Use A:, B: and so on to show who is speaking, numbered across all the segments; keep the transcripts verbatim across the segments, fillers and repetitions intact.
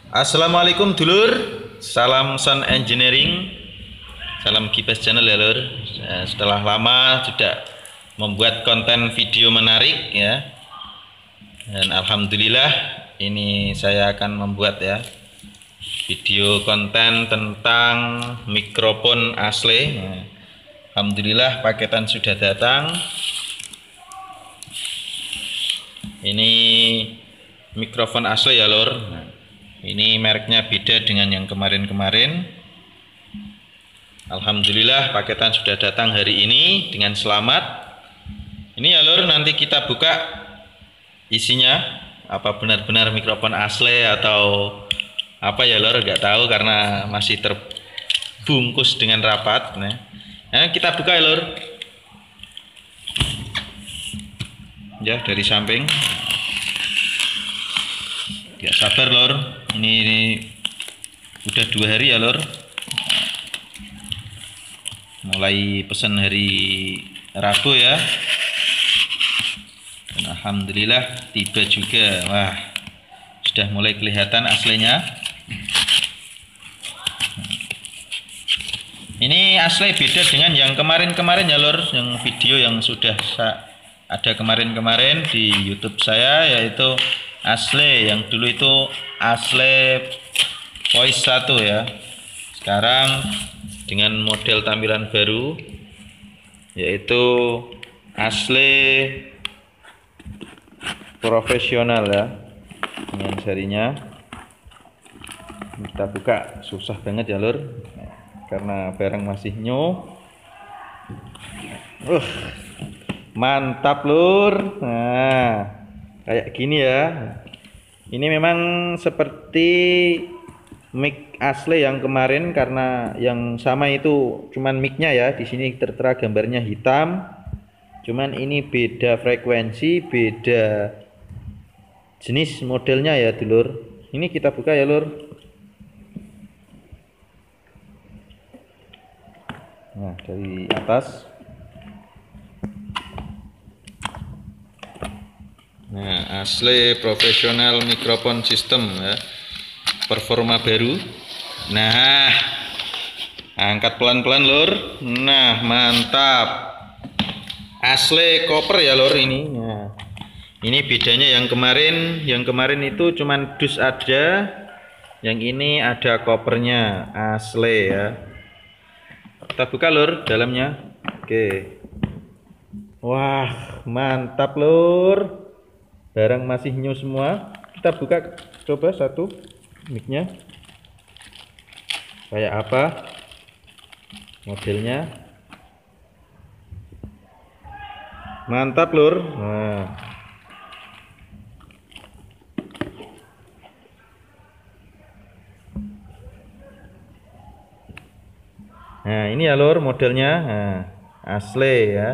A: Assalamualaikum dulur, salam sound engineering, salam Gibas channel ya lur. Setelah lama tidak membuat konten video menarik ya, dan alhamdulillah ini saya akan membuat ya video konten tentang mikrofon asli. Alhamdulillah paketan sudah datang. Ini mikrofon asli ya lur. Nah, ini mereknya beda dengan yang kemarin-kemarin. Alhamdulillah paketan sudah datang hari ini dengan selamat. Ini ya lur, nanti kita buka isinya apa benar-benar mikrofon asli atau apa ya lur, nggak tahu karena masih terbungkus dengan rapat. Nah, nah kita buka ya lur. Ya dari samping. Ya sabar lor, ini, ini udah dua hari ya lor, mulai pesan hari Rabu ya, dan alhamdulillah tiba juga. Wah, sudah mulai kelihatan aslinya. Ini asli beda dengan yang kemarin-kemarin ya lor, yang video yang sudah ada kemarin-kemarin di YouTube saya, yaitu asli yang dulu itu asli voice satu ya. Sekarang dengan model tampilan baru yaitu asli profesional ya, dengan serinya. Kita buka susah banget ya lur, karena barang masih new. Uh, mantap lur. Nah, kayak gini ya. Ini memang seperti mic asli yang kemarin, karena yang sama itu cuman micnya ya. Di sini tertera gambarnya hitam. Cuman ini beda frekuensi, beda jenis modelnya ya dulur. Ini kita buka ya lur. Nah, dari atas. Nah, asli profesional mikrofon sistem ya, performa baru. Nah, angkat pelan-pelan lur. Nah, mantap. Asli koper ya lur ini. Nah, ini bedanya yang kemarin, yang kemarin itu cuman dus ada, yang ini ada kopernya asli ya. Kita buka lur dalamnya. Oke. Wah, mantap lur. Barang masih new semua. Kita buka coba satu micnya kayak apa modelnya. Mantap lur. Nah, nah ini ya lur modelnya. Nah, asli ya.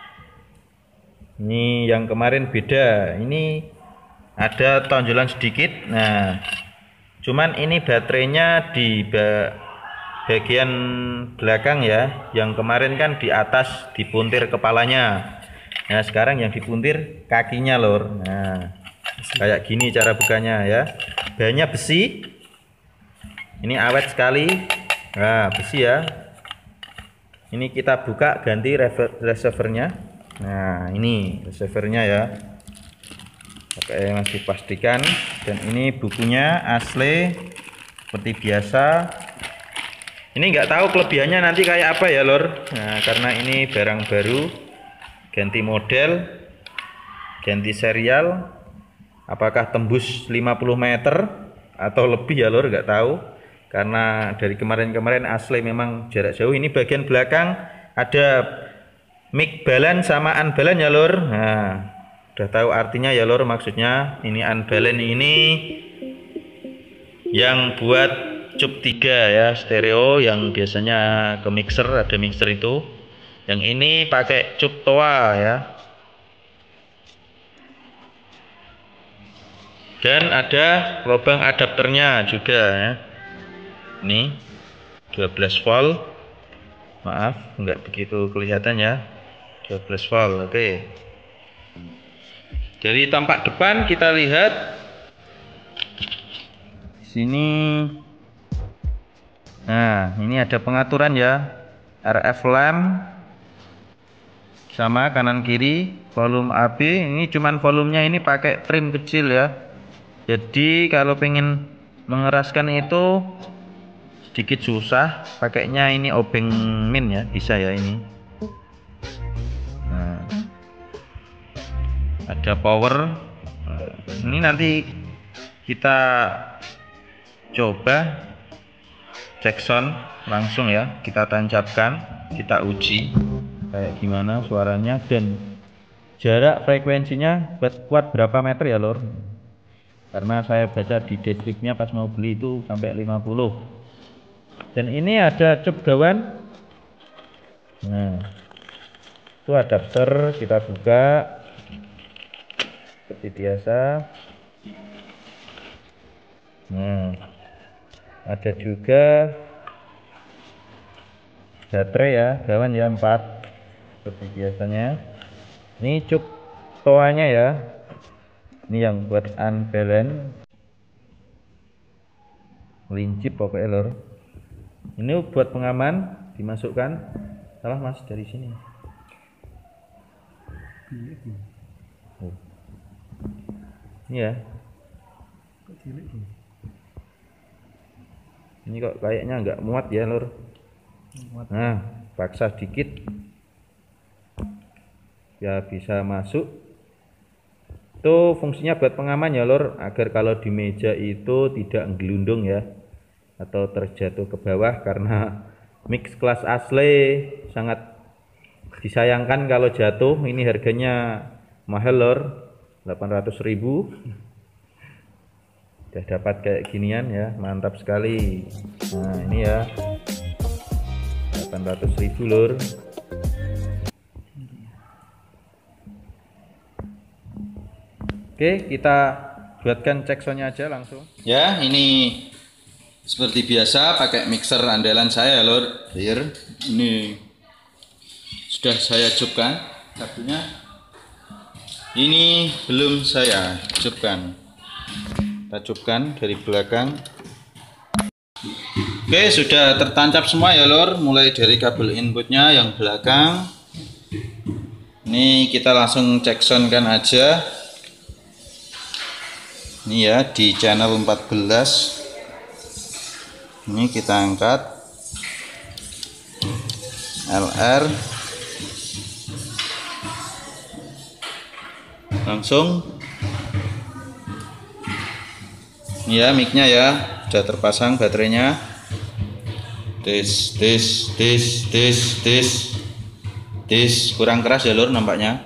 A: Ini yang kemarin beda, ini ada tonjolan sedikit. Nah, cuman ini baterainya di bagian belakang ya. Yang kemarin kan di atas dipuntir kepalanya. Nah, sekarang yang dipuntir kakinya lor. Nah, kayak gini cara bukanya ya. Bahannya besi. Ini awet sekali. Nah, besi ya. Ini kita buka ganti receivernya. Nah, ini receivernya ya, pakai masih pastikan. Dan ini bukunya asli seperti biasa. Ini nggak tahu kelebihannya nanti kayak apa ya lor. Nah, karena ini barang baru, ganti model, ganti serial. Apakah tembus lima puluh meter atau lebih ya lor, nggak tahu. Karena dari kemarin-kemarin asli memang jarak jauh. Ini bagian belakang ada mic balan sama unbalan ya lur. Nah, udah tahu artinya ya lur, maksudnya ini unbalan ini yang buat cup tiga ya, stereo, yang biasanya ke mixer, ada mixer itu. Yang ini pakai cup toa ya. Dan ada lubang adapternya juga ya. Ini dua belas volt. Maaf, nggak begitu kelihatan ya. dua belas volt. Oke. Dari tampak depan kita lihat sini. Nah, ini ada pengaturan ya, R F lamp sama kanan kiri, volume A B. Ini cuman volumenya ini pakai trim kecil ya. Jadi kalau pengen mengeraskan itu sedikit susah, pakainya ini obeng min ya, bisa ya ini. Nah, ada power. Ini nanti kita coba cek sound langsung ya, kita tancapkan, kita uji kayak gimana suaranya dan jarak frekuensinya buat kuat berapa meter ya lor, karena saya baca di deskripsinya pas mau beli itu sampai lima puluh. Dan ini ada cup gawan. Nah, itu adapter, kita buka seperti biasa. Nah, ada juga baterai ya, gawan ya empat seperti biasanya. Ini cup toanya ya, ini yang buat unbalance, lincip pokoknya lor. Ini buat pengaman, dimasukkan. Salah mas, dari sini. Oh. Ini ya. Ini kok kayaknya nggak muat ya lor. Nah, paksa dikit ya bisa masuk. Itu fungsinya buat pengaman ya lor, agar kalau di meja itu tidak gelundung ya, atau terjatuh ke bawah, karena mix kelas asli sangat disayangkan kalau jatuh. Ini harganya mahal lor, delapan ratus ribu. Udah dapat kayak ginian ya, mantap sekali. Nah ini ya, delapan ratus ribu lor. Oke, kita buatkan cek soundnya aja langsung ya. Ini seperti biasa pakai mixer andalan saya lor. Here, ini sudah saya cupkan kabelnya. Ini belum saya cupkan, kita cupkan dari belakang. Oke, sudah tertancap semua ya lor, mulai dari kabel inputnya yang belakang. Ini kita langsung cek sound kan aja. Ini ya di channel empat belas. Ini kita angkat L R, langsung. Ini ya mic-nya ya, sudah terpasang baterainya. Tes tes tes tes tes tes, kurang keras ya lor nampaknya.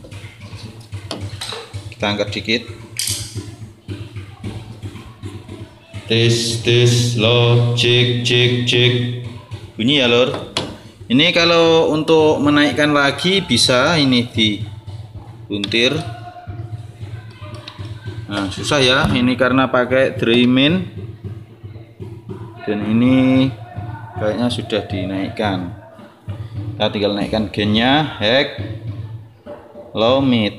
A: Kita angkat dikit. Tes tes low, cek cek cek, bunyi ya lor. Ini kalau untuk menaikkan lagi bisa ini dibuntir. Nah susah ya ini karena pakai dry main, dan ini kayaknya sudah dinaikkan. Kita tinggal naikkan gainnya, hack, low, mid.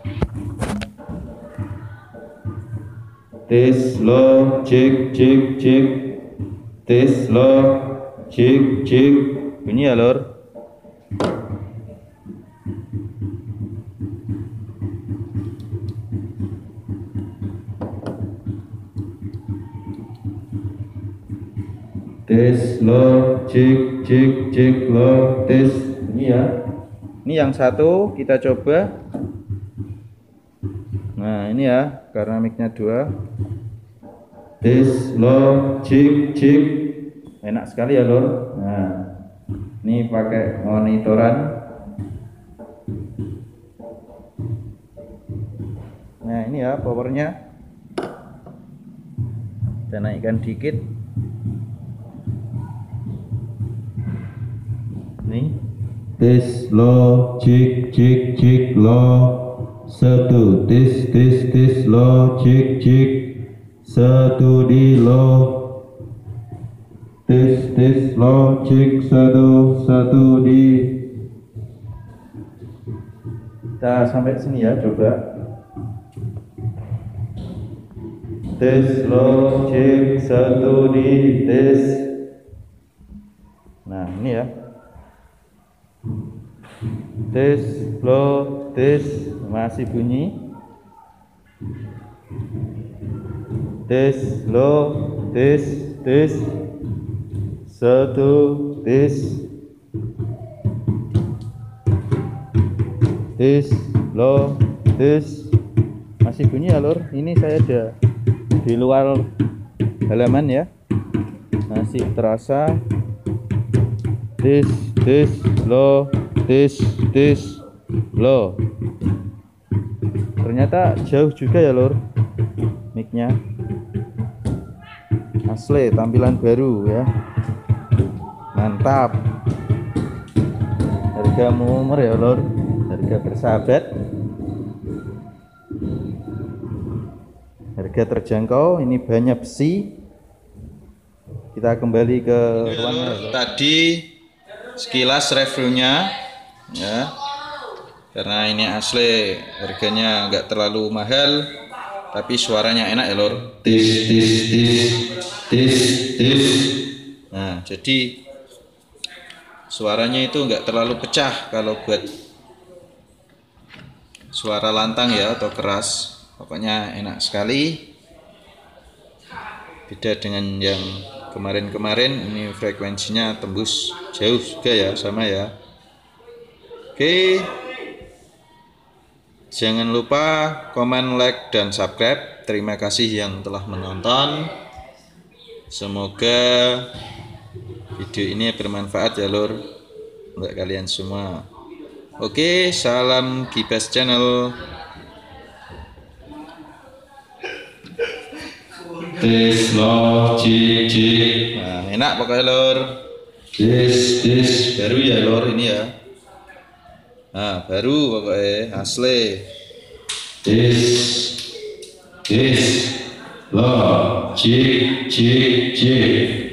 A: Tes low, cek cek cek, tes low, cek cek, bunyi ya lor. Tes low, cek cek cek low, tes. Ini ya, ini yang satu kita coba. Nah ini ya, karena mic-nya dua. Tes low, cek cek, enak sekali ya lor. Nah ini pakai monitoran. Nah ini ya powernya, kita naikkan dikit. Nih tes low, cek cek cek low, satu tes tes tes low, cek cek, satu di low, tes tes low, cek satu, satu di. Kita sampai sini ya, coba. tes lo cek satu di tes. Nah ini ya, tes lo tes, masih bunyi. Tes lo tes tes satu tes tes lo tes, masih bunyi ya lur. Ini saya ada di luar halaman ya, masih terasa. Tes tes lo tes tes lo, ternyata jauh juga ya lur micnya. Asli tampilan baru ya, mantap. Harga murah ya lur, harga bersahabat, harga terjangkau. Ini banyak besi. Kita kembali ke ruangnya. Tadi sekilas reviewnya ya, karena ini asli harganya nggak terlalu mahal, tapi suaranya enak ya lor. Tis tis tis tis tis. Nah jadi suaranya itu nggak terlalu pecah kalau buat suara lantang ya atau keras. Pokoknya enak sekali, beda dengan yang kemarin-kemarin. Ini frekuensinya tembus jauh juga ya, sama ya. Oke, jangan lupa komen, like, dan subscribe. Terima kasih yang telah menonton. Semoga video ini bermanfaat ya lur untuk kalian semua. Oke, salam Gibas Channel. Tes lo cik cik. Nah enak pokoknya lor. Tes tes baru ya lor ini ya. Nah baru pokoknya asli. Tes tes lo cik cik cik.